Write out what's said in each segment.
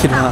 คิดว่า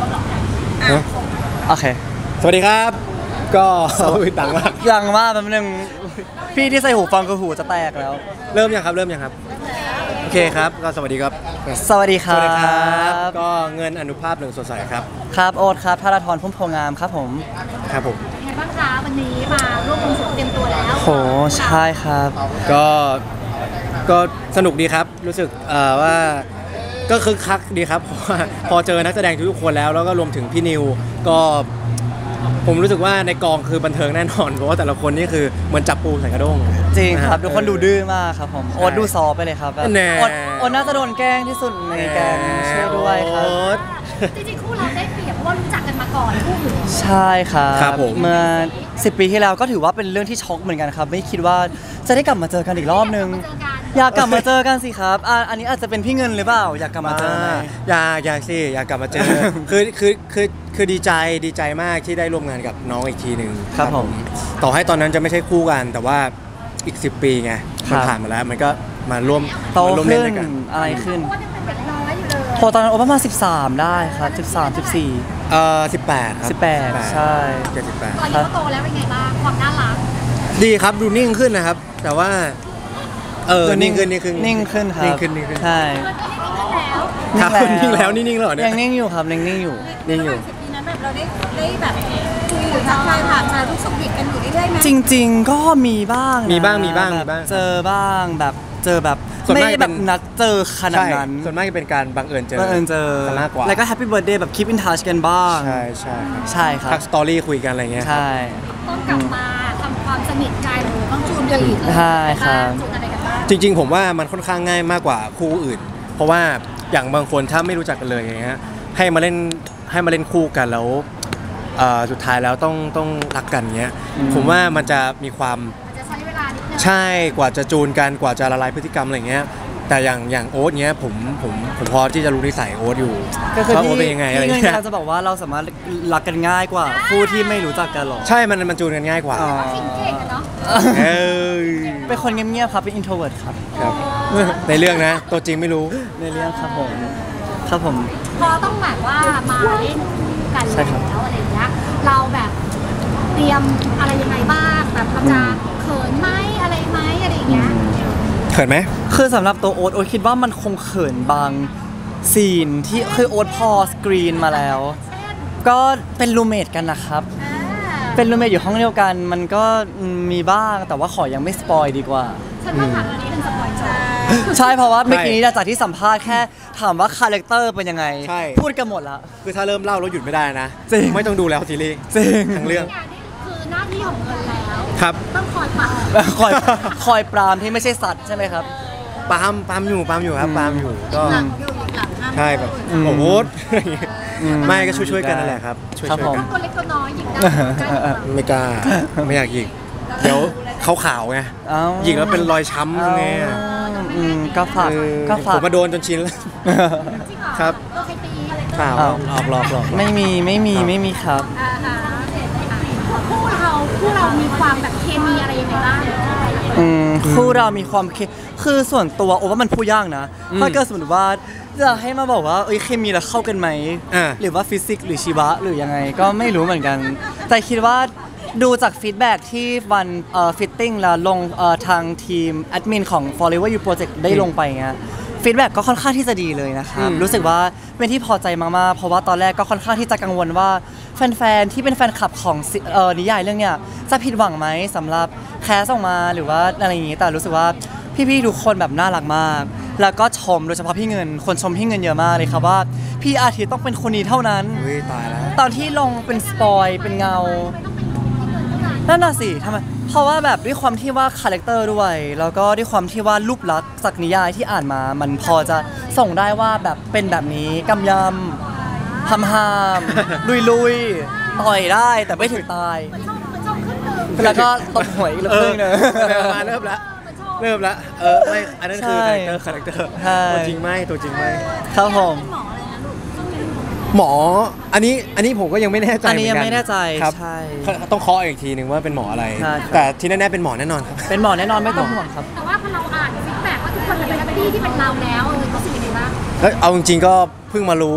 โอเคสวัสดีครับก็ดังมากดังมากแป๊บนึงพี่ที่ใส่หูฟังคือหูจะแตกแล้วเริ่มยังครับโอเคครับก็สวัสดีครับสวัสดีครับก็เงินอนุภาพหนึ่งสดใสครับครับโอ๊ตครับธารธรพุ่มโพงามครับผมครับผมไงบ้างคะวันนี้มาร่วมวงสวงเตรียมตัวแล้วโหใช่ครับก็สนุกดีครับรู้สึกว่าก็คึกคักดีครับเพราะว่าพอเจอนักแสดงทุกคนแล้วก็รวมถึงพี่นิวก็ผมรู้สึกว่าในกองคือบันเทิงแน่นอนเพราะว่าแต่ละคนนี่คือเหมือนจับปูใส่กระด้งจริงครับทุกคนดูดื้อมากครับผมโอ๊ตดูซอไปเลยครับโอ๊ตน่าจะโดนแกล้งที่สุดในแกงช่วยด้วยครับจริงๆคู่เราได้เปรียบเพราะว่ารู้จักกันมาก่อนคู่อื่นใช่ครับเมื่อ10 ปีที่แล้วก็ถือว่าเป็นเรื่องที่ช็อกเหมือนกันครับไม่คิดว่าจะได้กลับมาเจอกันอีกรอบนึงอยากกลับมาเจอกันสิครับอันนี้อาจจะเป็นพี่เงินหรือเปล่าอยากกลับมาเจออยากสิอยากกลับมาเจอคือดีใจมากที่ได้ร่วมงานกับน้องอีกทีหนึ่งครับผมต่อให้ตอนนั้นจะไม่ใช่คู่กันแต่ว่าอีก10 ปีไงมันผ่านมาแล้วมันก็มาร่วมโตขึ้นอะไรขึ้นพอตอนนั้นโอประมาณ13ได้ครับ 18ครับ 18ใช่ 18ตอนนี้ก็โตแล้วเป็นไงบ้างความน่ารักดีครับดูนิ่งขึ้นนะครับแต่ว่านิ่งขึ้นครับนิ่งขึ้นใช่นิ่งแล้วนิ่งแล้วเหรอเนี่ยยังนิ่งอยู่ครับนิ่งอยู่ 10 ปีนั้นแบบเราได้แบบคุยหรือทักทายถามสารทุกสุขดิบกันอยู่เรื่อยๆไหมจริงๆก็มีบ้างเจอบ้างแบบไม่ได้แบบนัดเจอขนาดนั้นส่วนมากจะเป็นการบังเอิญเจอมากกว่าแล้วก็แฮปปี้เบิร์ธเดย์แบบคีปอินทัชกันบ้างใช่ครับทักสตอรี่คุยกันอะไรเงี้ยใช่ต้องกลับมาทำความสนิทกันต้องจูนกันอีกใช่ครับจริงๆผมว่ามันค่อนข้างง่ายมากกว่าคู่อื่นเพราะว่าอย่างบางคนถ้าไม่รู้จักกันเลยอย่างเงี้ยให้มาเล่นคู่กันแล้วสุดท้ายแล้วต้องรักกันเงี้ยผมว่ามันจะมีความใช่กว่าจะจูนกันกว่าจะละลายพฤติกรรมอะไรเงี้ยแต่อย่างโอ๊ตเงี้ยผมพอที่จะรู้นิสัยโอ๊ตอยู่ก็คือโอ๊ตเป็นยังไงอะไรเงี้ยจะบอกว่าเราสามารถรักกันง่ายกว่าคู่ที่ไม่รู้จักกันหรอกใช่มันจูนกันง่ายกว่าเป็นคนเงียบๆครับเป็น introvert ครับในเรื่องนะตัวจริงไม่รู้ในเรื่องครับผมพอต้องแบบว่ามาเล่นกันแล้วอะไรเงี้ยเราแบบเตรียมอะไรยังไงบ้างแบบเราจะเขินไหมอะไรไหมอะไรเงี้ยเขินไหมคือสำหรับตัวโอ๊ตคิดว่ามันคงเขินบางซีนที่คือโอ๊ตพอสกรีนมาแล้วก็เป็นรูเมทกันนะครับเป็นรูเมทอยู่ห้องเดียวกันมันก็มีบ้างแต่ว่าขอยังไม่สปอยดีกว่าฉันว่าถามอันนี้เป็นสปอยใช่เพราะว่าเมื่อกี้จากที่สัมภาษณ์แค่ถามว่าคาแรคเตอร์เป็นยังไงพูดกันหมดแล้วคือถ้าเริ่มเล่าแล้วหยุดไม่ได้นะไม่ต้องดูแล้วซีรีส์ทั้งเรื่องคือหน้าที่ของเงินแล้วครับต้องคอยปรามคอยปรามที่ไม่ใช่สัตว์ใช่ไหมครับปรามอยู่ครับปรามอยู่ก็ใช่แบบโอ้โหไม่ก็ช่วยกันนั่นแหละครับช่วยกันตัวเล็กตัวน้อยหยิกได้ไม่กล้าไม่อยากหยิกเดี๋ยวเขาขาวไงหยิกแล้วเป็นรอยช้ำไงก็ฝากผมมาโดนจนชินแล้วครับเปล่าหลอกไม่มีครับคู่เรามีความแบบเคมีอะไรยังไงบ้างคู่เรามีความคือส่วนตัวโอ้ว่ามันพูดยากนะถ้าเกิดสมมติว่าจะให้มาบอกว่าเคมีเราเข้ากันไหมหรือว่าฟิสิกส์หรือชีวะหรือยังไงก็ไม่รู้เหมือนกันแต่คิดว่าดูจากฟีดแบ็กที่วันฟิตติ้งแล้วลงทางทีมแอดมินของ Forever You Project ได้ลงไปเงี้ยฟีดแบ็กก็ค่อนข้างที่จะดีเลยนะครับรู้สึกว่าเป็นที่พอใจมากๆเพราะว่าตอนแรกก็ค่อนข้างที่จะกังวลว่าแฟนๆที่เป็นแฟนคลับของนิยายเรื่องเนี้ยจะผิดหวังไหมสำหรับแคสออกมาหรือว่าอะไรอย่างงี้แต่รู้สึกว่าพี่ๆทุกคนแบบน่ารักมากแล้วก็ชมโดยเฉพาะพี่เงินคนชมพี่เงินเยอะมากเลยครับว่าพี่อาทิตย์ต้องเป็นคนนี้เท่านั้นตายแล้วตอนที่ลงเป็นสปอยเป็นเงานั่นน่ะสิทำไมเพราะว่าแบบด้วยความที่ว่าคาแรคเตอร์ด้วยแล้วก็ด้วยความที่ว่ารูปลักษณ์จากนิยายที่อ่านมามันพอจะส่งได้ว่าแบบเป็นแบบนี้กำยำห้ามลุยต่อยได้แต่ไม่ถึงตายแล้วก็ตบหวยอีกเรื่องนึงมาเริ่มละไม่อันนั้นคือคาแรคเตอร์ตัวจริงไหมครับผมหมออันนี้ผมก็ยังไม่แน่ใจอันนี้ยังไม่แน่ใจใช่ต้องเคาะอีกทีนึงว่าเป็นหมออะไรแต่ที่แน่ๆเป็นหมอแน่นอนครับเป็นหมอแน่นอนไม่ต้องห่วงครับแต่ว่าพอเราอ่านฟีดแบ็กว่าทุกคนเป็นแฮปปี้ที่เป็นเราแล้วรู้สึกยังไงบ้างเอาจริงๆก็เพิ่งมารู้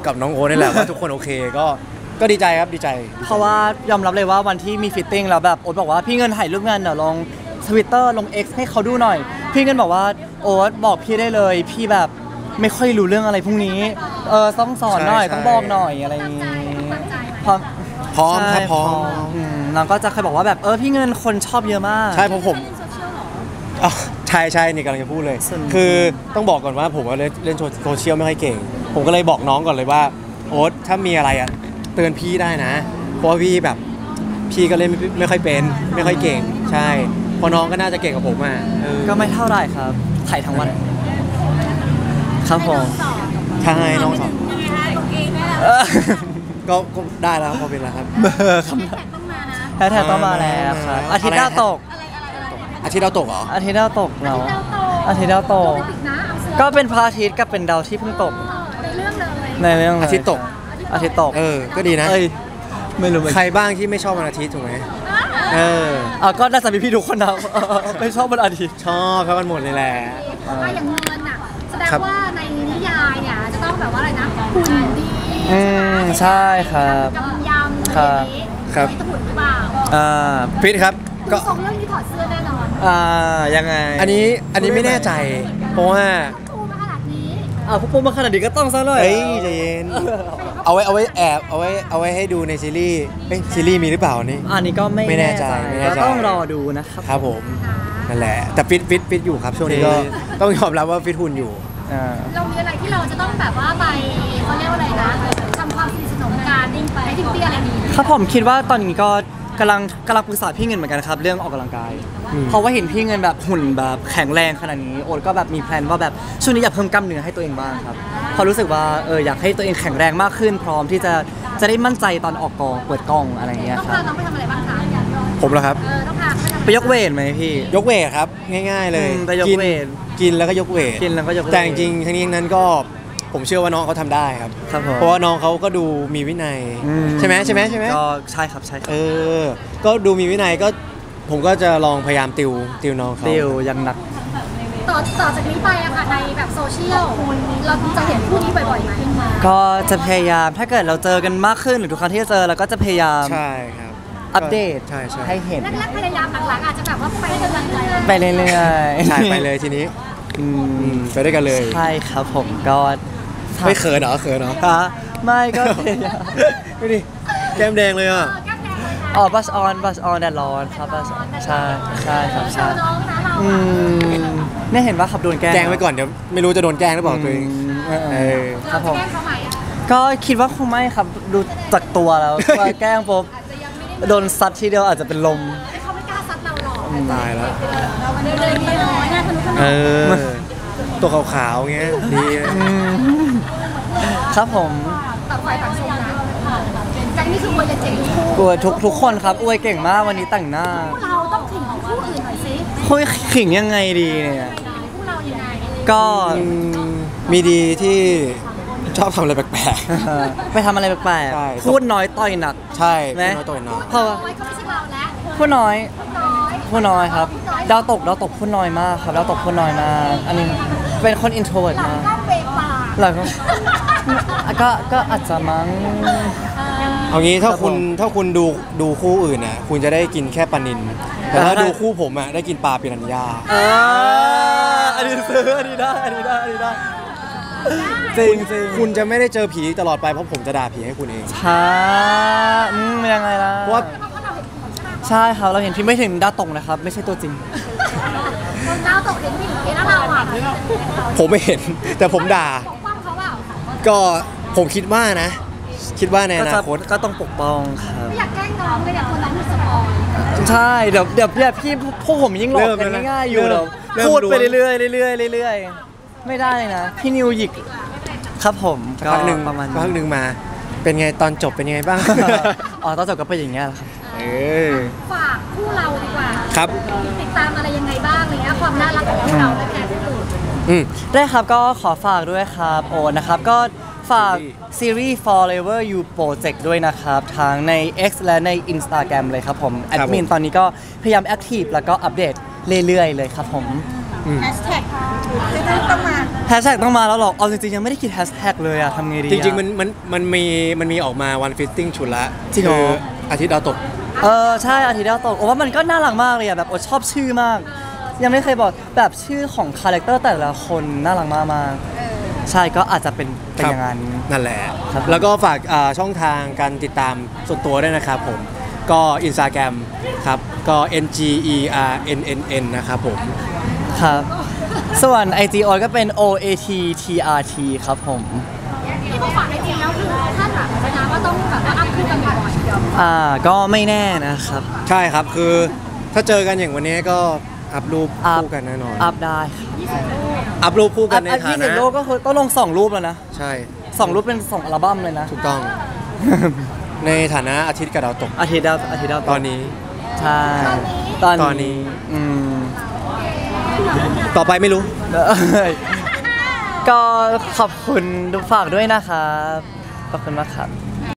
กับน้องโอ๊ตนี่แหละว่าทุกคนโอเคก็ดีใจครับดีใจเพราะว่ายอมรับเลยว่าวันที่มีฟิตติ้งแล้วแบบโอ๊ตบอกว่าพี่เงินถ่ายรูปงานเดี๋ยวลง Twitter ลง X ให้เขาดูหน่อยพี่เงินบอกว่าโอ๊ตบอกพี่ได้เลยพี่แบบไม่ค่อยรู้เรื่องอะไรพวกนี้ต้องสอนหน่อยต้องบอกหน่อยอะไรอย่างงี้พร้อมพร้อมครับพร้อมน้องก็จะเคยบอกว่าแบบพี่เงินคนชอบเยอะมากใช่เพราะผมใช่นี่กำลังจะพูดเลย คือต้องบอกก่อนว่าผมเล่นโซเชียลไม่ค่อยเก่งผมก็เลยบอกน้องก่อนเลยว่าโอ๊ตถ้ามีอะไรอ่ะเตือนพี่ได้นะเพราะว่าพี่ก็เล่นไม่ค่อยเป็นไม่ค่อยเก่งใช่พอน้องก็น่าจะเก่งกว่าผมอ่ะก็ไม่เท่าไหร่ครับถ่ายทั้งวันครับผมใช่น้องสอนยังไงคะตัวเองได้แล้วก็ได้แล้วพอเป็นแล้วครับแฮชแท็กต้องมาแล้วครับอาทิตย์ดาวตกอาทิตย์ดาวตกเหรออาทิตย์ดาวตกเนาะอาทิตย์ดาวตกก็เป็นพระอาทิตย์กับเป็นดาวที่เพิ่งตกในเรื่องอาทิตย์ตกก็ดีนะไม่รู้ใครบ้างที่ไม่ชอบวันอาทิตย์ถูกไหมก็น่าจะมีพี่ทุกคนนะไม่ชอบวันอาทิตย์ชอบเพราะมันหมดเลยแหละอย่างเงินอ่ะแสดงว่าในนิยายเนี่ยจะต้องแบบว่าอะไรนะหุ่นดีใช่ครับกำยำอะไรอย่างนี้ครับจะหุ่นหรือเปล่าฟิตครับก็สองเรื่องนี้ถอดเสื้อแน่นอนยังไงอันนี้ไม่แน่ใจเพราะว่าพูดมาขนาดนี้พวกพูดมาขนาดนี้ก็ต้องซะเลยใจเย็นเอาไว้แอบเอาไว้ให้ดูในซีรีส์ซีรีส์มีหรือเปล่านี่อันนี้ก็ไม่แน่ใจก็ต้องรอดูนะครับครับผมนั่นแหละแต่ฟิตอยู่ครับช่วงนี้ก็ต้องยอมรับว่าฟิตหุ่นอยู่เรามีอะไรที่เราจะต้องแบบว่าไปเขาเรียกว่าอะไรนะทำความสนิทสนมกันไปที่เตี้ยอะไรนี้ครับผมคิดว่าตอนนี้ก็กำลังปรึกษาพี่เงินเหมือนกันครับเรื่องออกกำลังกายเพราะว่าเห็นพี่เงินแบบหุ่นแบบแข็งแรงขนาดนี้โอ๊ตก็แบบมีแพลนว่าแบบช่วงนี้อยากเพิ่มกล้ามเนื้อให้ตัวเองบ้างครับเพราะรู้สึกว่าอยากให้ตัวเองแข็งแรงมากขึ้นพร้อมที่จะได้มั่นใจตอนออกกองเปิดกล้องอะไรอย่างเงี้ยครับต้องพาน้องไปทำอะไรบ้างคะผมเหรอครับต้องพาไปยกเวทไหมพี่ยกเวทครับง่ายๆเลยไปยกเวทกินแล้วก็ยกเวทแต่จริงๆทั้งนี้นั้นก็ผมเชื่อว่าน้องเขาทำได้ครับเพราะว่าน้องเขาก็ดูมีวินัยใช่ไหมก็ใช่ครับใช่ก็ดูมีวินัยก็ผมก็จะลองพยายามติวน้องเขาติวยังหนักต่อจากนี้ไปอะค่ะในแบบโซเชียลเราจะเห็นคู่นี้บ่อยๆไหมก็จะพยายามถ้าเกิดเราเจอกันมากขึ้นหรือทุกครั้งที่เจอเราก็จะพยายามใช่ครับอัปเดตให้เห็นแรกๆพยายามหลังๆอาจจะแบบว่าไปเรื่อยๆใช่ไปเลยทีนี้ไปด้วยกันเลยใช่ครับผมก็ไม่เขินเหรอไม่ก็ดูดิแก้มแดงเลยอ่ะบัสออนแดดร้อนครับใช่ครับใช่เนี่ยเห็นว่าขับโดนแกล้งไว้ก่อนเดี๋ยวไม่รู้จะโดนแกล้งหรือเปล่าตัวเองครับผมก็คิดว่าคงไม่ครับดูจากตัวแล้วว่าแกล้งปุ๊บโดนซัดทีเดียวอาจจะเป็นลมเขาไม่กล้าซัดเราหรอกตายแล้วตัวขาวๆเงี้ยดีครับผมต่อไปต่างชมนะแจ็คนี่คืออวยเจ๋งอวยทุกคนครับอวยเก่งมากวันนี้แต่งหน้าเราต้องขิงคู่อื่นหน่อยสิคุยขิงยังไงดีเนี่ยคู่เรายังไงก็มีดีที่ชอบทำอะไรแปลกๆไปทำอะไรแปลกๆพูดน้อยต่อยหนักใช่พูดน้อยต่อยหนักเพราะว่าพูดน้อยครับดาวตกพูดน้อยมากครับดาวตกพูดน้อยมากอันนี้เป็นคน introvert มากหลังก็อาจจะมั้งเอางี้ถ้าคุณดูคู่อื่นน่ะคุณจะได้กินแค่ปลานิลแต่ถ้าดูคู่ผมอ่ะได้กินปลาปิรันย่าอันนี้ซื้ออันนี้ได้จริงคุณจะไม่ได้เจอผีตลอดไปเพราะผมจะด่าผีให้คุณเองยังไงล่ะเพราะว่าใช่ครับเราเห็นพี่ไม่ถึงดาวตกนะครับไม่ใช่ตัวจริงดาวตกเห็นพี่แล้วเราอ่ะผมไม่เห็นแต่ผมด่าก็ผมคิดว่าในอนาคตก็ต้องปกป้องครับไม่อยากแกล้งน้องเลยอยากคนน้องมีสปอยใช่เดี๋ยวพี่พวกผมยิ่งหลอกกันง่ายๆอยู่เดี๋ยวพูดไปเรื่อยไม่ได้นะพี่นิวหยิกครับผมก็ประมาณนึงมาเป็นไงตอนจบเป็นยังไงบ้างตอนจบก็เป็นอย่างเงี้ยครับฝากคู่เราดีกว่าครับติดตามอะไรยังไงบ้างอะไรเงี้ยความน่ารักของคู่เราและแกคู่อื่นได้ครับก็ขอฝากด้วยครับโอนะครับก็ฝากซีรีส์ Forever You Project ด้วยนะครับทั้งใน X และใน Instagram เลยครับผมแอดมินตอนนี้ก็พยายามแอคทีฟแล้วก็อัปเดตเรื่อยๆเลยครับผมแฮชแท็กต้องมาแฮชแท็กต้องมาแล้วหรอกเอาจริงๆยังไม่ได้คิดแฮชแท็กเลยอะทำไงดีอะจริงๆมันมีออกมาวันฟิตติ้งชุดละจริงเหรอคืออาทิตย์ดาวตกใช่อาทิตย์ดาวตกโอ้ว่ามันก็น่ารักมากเลยอะแบบโอ้ชอบชื่อมาก ยังไม่เคยบอกแบบชื่อของคาแรคเตอร์แต่ละคนน่ารักมากๆใช่ก็อาจจะเป็นอย่างนั้นนั่นแหละครับแล้วก็ฝากช่องทางการติดตามส่วนตัวด้วยนะครับผมก็ Instagram ครับก็ NGERNNN นะครับผมครับ ส่วน IG ออยก็เป็น OATTRT ครับผมที่พวกฝากในจริงแล้วคือคาดหวังไว้นะว่าต้องแบบว่าอัพขึ้นกันบ่อยๆก็ไม่แน่นะครับใช่ครับคือถ้าเจอกันอย่างวันนี้ก็อัพรูปคู่กันแน่นอนอัพได้ครับอัพรูปคู่กันในฐา 20 นะรูปก็คือต้องลง2รูปแล้วนะใช่ 2รูปเป็น2อัลบั้มเลยนะถูกต้อง ในฐานะอาทิตย์กับดาวตกอาทิตย์ดาวตอนนี้ใช่ตอนนี้อืมต่อไปไม่รู้ก็ขอบคุณฝากด้วยนะครับ ขอบคุณมากครับ